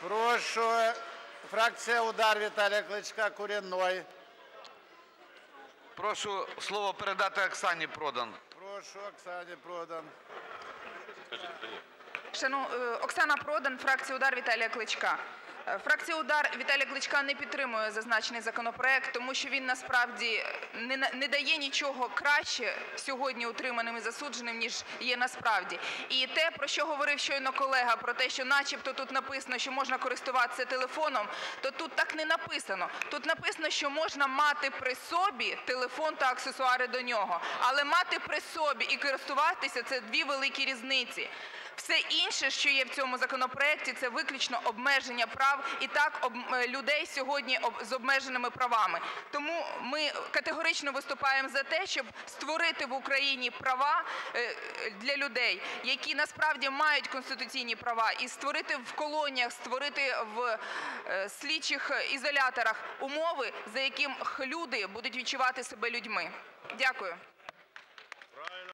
Прошу, фракція «Удар» Віталія Кличка, Куренной. Прошу слово передати Оксані Продан. Прошу, Оксані Продан. Оксана Продан, фракція «Удар» Віталія Кличка. Фракція «Удар» Віталія Кличка не підтримує зазначений законопроект, тому що він насправді не дає нічого краще сьогодні утриманим і засудженим, ніж є насправді. І те, про що говорив щойно колега, про те, що начебто тут написано, що можна користуватися телефоном, то тут так не написано. Тут написано, що можна мати при собі телефон та аксесуари до нього. Але мати при собі і користуватися – це дві великі різниці. Все інше, що є в цьому законопроекті, це виключно обмеження прав і так людей сьогодні з обмеженими правами. Тому ми категорично виступаємо за те, щоб створити в Україні права для людей, які насправді мають конституційні права, і створити в колоніях, створити в слідчих ізоляторах умови, за якими люди будуть відчувати себе людьми. Дякую.